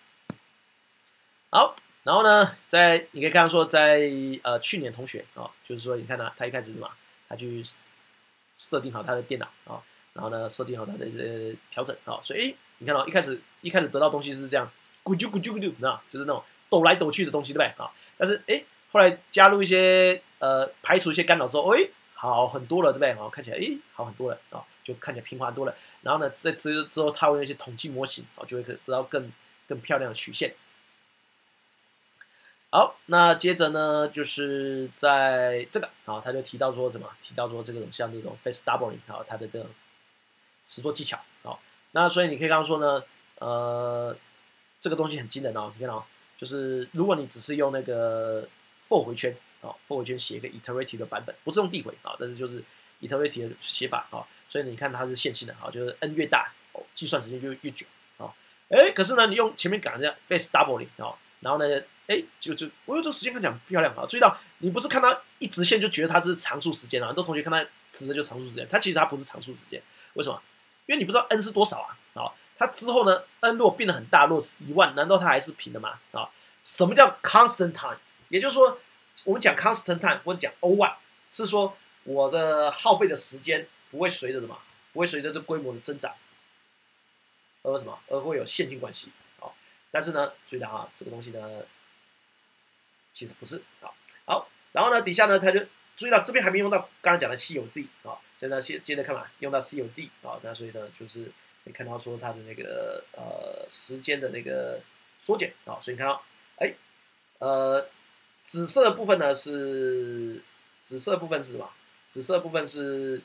好，然后呢，在你可以看到说在，呃去年同学啊，就是说你看他他一开始什么，他去设定好他的电脑啊，然后呢设定好他的呃调整啊，所以你看到一开始一开始得到东西是这样，咕啾咕啾咕啾，那就是那种抖来抖去的东西，对不对啊？但是哎，后来加入一些呃排除一些干扰之后，哎，好很多了，对不对？啊，看起来哎好很多了啊，就看起来平滑多了。然后呢，在之之后套用一些统计模型啊，就会得到更更漂亮的曲线。好，那接着呢，就是在这个啊，他就提到说什么？提到说这个像这种 face doubling 啊，它的这种实作技巧啊。那所以你可以刚刚说呢，呃，这个东西很惊人哦。你看哦，就是如果你只是用那个 for 回圈啊 ，for 回圈写一个 iterative 的版本，不是用递回啊，但是就是 iterative 的写法啊。所以你看它是线性的啊，就是 n 越大，哦，计算时间就越久啊。哎，可是呢，你用前面讲的 face doubling 啊，然后呢？哎，就就我有这个时间看起来很漂亮啊！注意到你不是看到一直线就觉得它是常数时间啊，很多同学看到直的就常数时间，它其实它不是常数时间，为什么？因为你不知道 n 是多少啊！啊，它之后呢 n 如果变得很大，若是一万，难道它还是平的吗？啊，什么叫 constant time？也就是说，我们讲 constant time 或者讲 O one， 是说我的耗费的时间不会随着什么，不会随着这规模的增长而什么，而会有线性关系啊。但是呢，注意到啊，这个东西呢。其实不是啊，好，然后呢，底下呢，他就注意到这边还没用到刚刚讲的 C O Z 啊，所以呢，接接着看嘛，用到 C O Z 啊，那所以呢，就是可以看到说它的那个呃时间的那个缩减啊，所以你看到，哎，呃，紫色的部分呢是紫色的部分是什么？紫色的部分是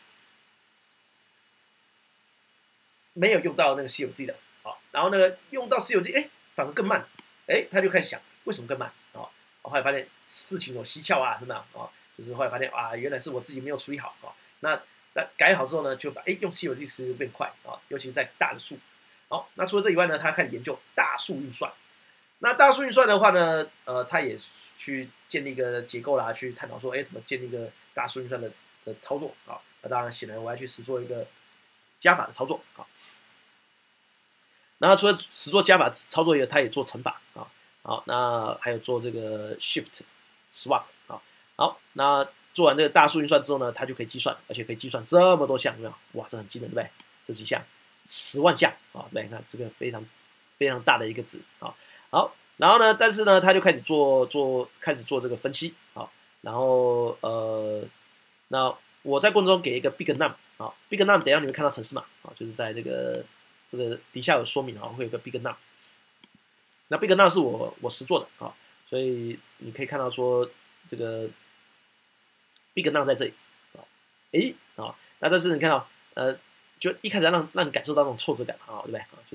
没有用到那个 C O Z 的啊，然后那个用到 C O Z，哎，反而更慢，哎，他就开始想为什么更慢啊？后来发现事情有蹊跷啊，真的啊，就是后来发现啊，原来是我自己没有处理好啊。那那改好之后呢，就发哎用 C O Z 时变快啊，尤其是在大的数。好，那除了这以外呢，他开始研究大数运算。那大数运算的话呢，呃，他也去建立一个结构啦，去探讨说，哎，怎么建立一个大数运算的的操作啊？那当然，显然我要去实做一个加法的操作啊。然后除了实做加法操作以外，他也做乘法啊。好，那还有做这个 shift swap 啊。好，那做完这个大数运算之后呢，它就可以计算，而且可以计算这么多项，有没有？哇，这很惊人，对不对？这几项，十万项啊，对，你看这个非常非常大的一个值啊。好，然后呢，但是呢，他就开始做做开始做这个分析啊。然后呃，那我在过程中给一个 big num 啊，big num 等一下你会看到程式码啊，就是在这个这个底下有说明啊，会有个 big num。那 big num 是我我实做的啊，所以你可以看到说这个 big num 在这里啊，诶啊，那但是你看到呃，就一开始让让你感受到那种挫折感啊，对不对啊？就是这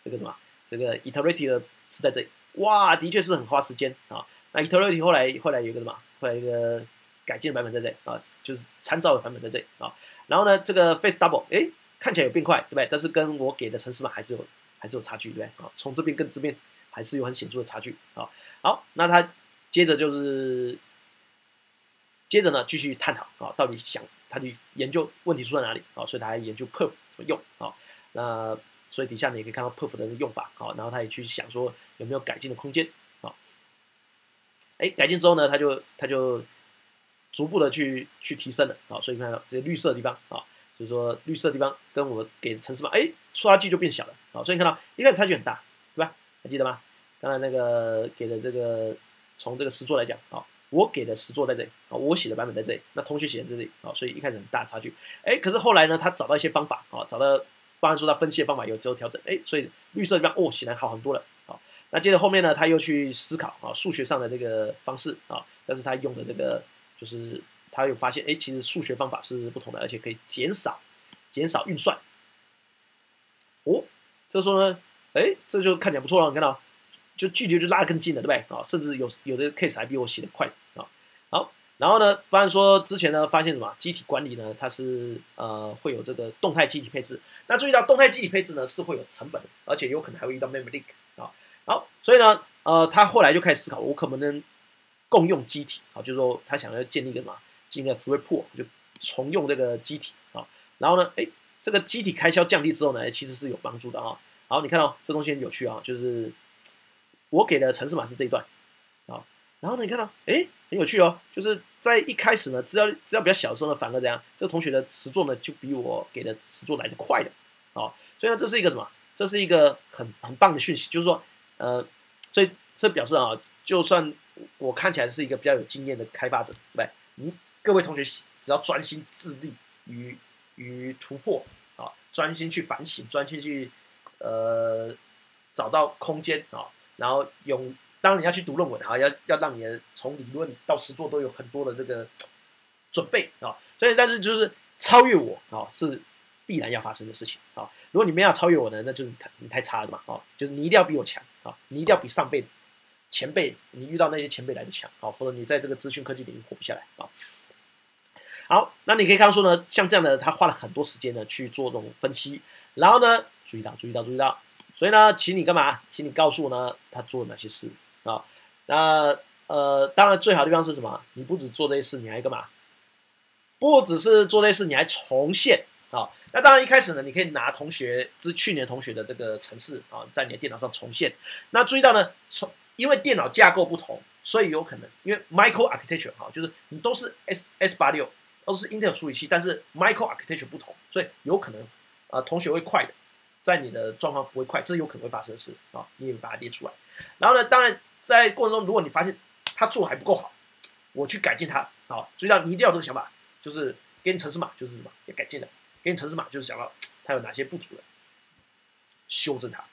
这个什么这个 iterative 是在这里，哇，的确是很花时间啊。那 iterative 后来后来有一个什么，后来一个改进的版本在这里啊，就是参照的版本在这里啊。然后呢，这个 face double 哎看起来有变快，对不对？但是跟我给的程式码还是有还是有差距，对不对？啊，从这边跟这边还是有很显著的差距啊。好，那他接着就是接着呢继续探讨啊，到底想他去研究问题出在哪里啊，所以他还研究 perf 怎么用啊。那所以底下你也可以看到 perf 的用法啊，然后他也去想说有没有改进的空间啊。哎，改进之后呢，他就他就逐步的去去提升了啊，所以你看到这些绿色的地方啊。就是说绿色的地方跟我给的程式码，哎，触发距就变小了啊，所以你看到一开始差距很大，对吧？还记得吗？刚才那个给的这个从这个实作来讲啊，我给的实作在这里啊，我写的版本在这里，那同学写的在这里啊，所以一开始很大差距，哎，可是后来呢，他找到一些方法啊，找到包含说他分析的方法有之后调整，哎，所以绿色的地方哦，显然好很多了啊。那接着后面呢，他又去思考啊数学上的这个方式啊，但是他用的这个就是。他有发现，哎，其实数学方法是不同的，而且可以减少减少运算。哦，这时候呢，哎，这就看起来不错了，你看到，就距离就拉得更近了，对不对？啊，甚至有有的 case 还比我写的快啊。好，然后呢，不然说之前呢发现什么，机体管理呢，它是呃会有这个动态机体配置。那注意到动态机体配置呢是会有成本的，而且有可能还会遇到 memory leak 啊。好，所以呢，呃，他后来就开始思考，我可不能共用机体啊，就是说他想要建立一个什么？进行了 thread pool 就重用这个机体啊，然后呢，哎，这个机体开销降低之后呢，其实是有帮助的啊。好，你看到这东西很有趣啊，就是我给的程式码是这一段啊，然后呢，你看到，哎，很有趣哦，就是在一开始呢，资料资料比较小的时候呢，反而怎样，这个同学的实作呢就比我给的实作来的快的啊，所以呢，这是一个什么？这是一个很很棒的讯息，就是说，呃，所以这表示啊，就算我看起来是一个比较有经验的开发者，对不对？你各位同学只要专心致力于于突破啊，专心去反省，专心去呃找到空间啊，然后用当然你要去读论文啊，要要让你的从理论到实作都有很多的这个准备啊，所以但是就是超越我啊是必然要发生的事情啊，如果你没有超越我呢，那就是你太差了嘛啊，就是你一定要比我强啊，你一定要比上辈前辈，你遇到那些前辈来的强啊，否则你在这个资讯科技领域活不下来啊。好，那你可以看到说呢，像这样的，他花了很多时间呢去做这种分析，然后呢，注意到，注意到，注意到，所以呢，请你干嘛？请你告诉我呢，他做了哪些事啊？那呃，当然最好的地方是什么？你不只做这些事，你还干嘛？不只是做这些事，你还重现啊。那当然一开始呢，你可以拿同学之去年同学的这个程式啊，在你的电脑上重现。那注意到呢，从因为电脑架构不同，所以有可能因为 micro architecture 哈，就是你都是 S S 八六。都是 Intel 处理器，但是 micro architecture 不同，所以有可能啊、呃、同学会快的，在你的状况不会快，这是有可能会发生的事啊，你也把它列出来。然后呢，当然在过程中，如果你发现他做的还不够好，我去改进它啊，注意到你一定要有这个想法，就是给你程式码就是什么要改进的，给你程式码就是想到它有哪些不足的，修正它。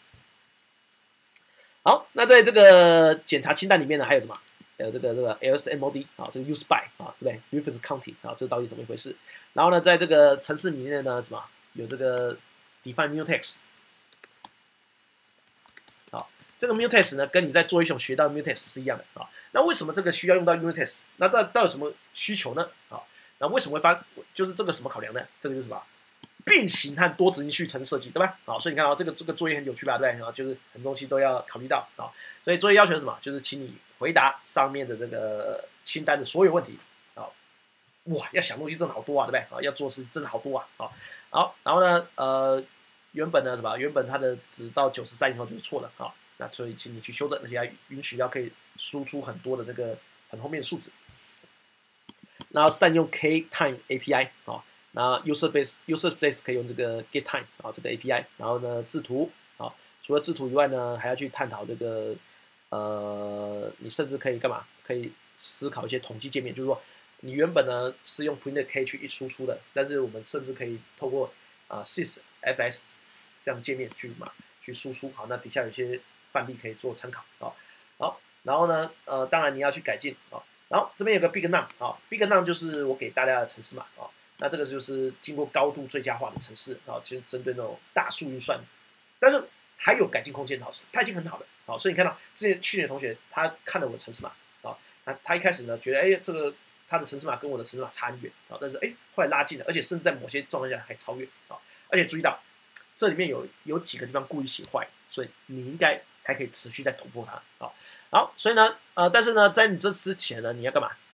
好，那在这个检查清单里面呢，还有什么？还有这个这个 L S M O D 啊，这个 use by 啊，对不对 ？reference counting 啊，这到底怎么一回事？然后呢，在这个程式里面呢，什么有这个 define mutex 啊，这个 mutex 呢，跟你在作业中学到的 mutex 是一样的啊。那为什么这个需要用到 mutex？那到到底什么需求呢？啊，那为什么会发？就是这个什么考量呢？这个就是什么？并行和多执行序程设计，对吧？好，所以你看到、哦、这个这个作业很有趣吧？对，啊，就是很多东西都要考虑到啊。所以作业要求是什么？就是请你回答上面的这个清单的所有问题啊。哇，要想东西真的好多啊，对不对？啊，要做事真的好多啊。啊，好，然后呢，呃，原本呢什么？原本它的值到九十三以后就是错的啊。那所以请你去修正，而且还允许要可以输出很多的这个很后面的数值。然后善用 K time A P I 啊。那 user base user space 可以用这个 get time 啊，这个 A P I， 然后呢制图啊，除了制图以外呢，还要去探讨这个呃，你甚至可以干嘛？可以思考一些统计界面，就是说你原本呢是用 print k 去一输出的，但是我们甚至可以透过啊、呃、sys fs 这样界面去嘛去输出。好，那底下有些范例可以做参考啊。好，然后呢呃，当然你要去改进啊。然后这边有个 big num 啊 ，big num 就是我给大家的程式码啊。那这个就是经过高度最佳化的程式啊，其实针对那种大数运算。但是还有改进空间，老师他已经很好了，好，所以你看到之前去年的同学他看了我的程式码，啊，他他一开始呢觉得哎这个他的程式码跟我的程式码差很远，啊，但是哎后来拉近了，而且甚至在某些状态下还超越，啊，而且注意到这里面有有几个地方故意写坏，所以你应该还可以持续在突破它，好，好，所以呢呃但是呢在你这之前呢你要干嘛？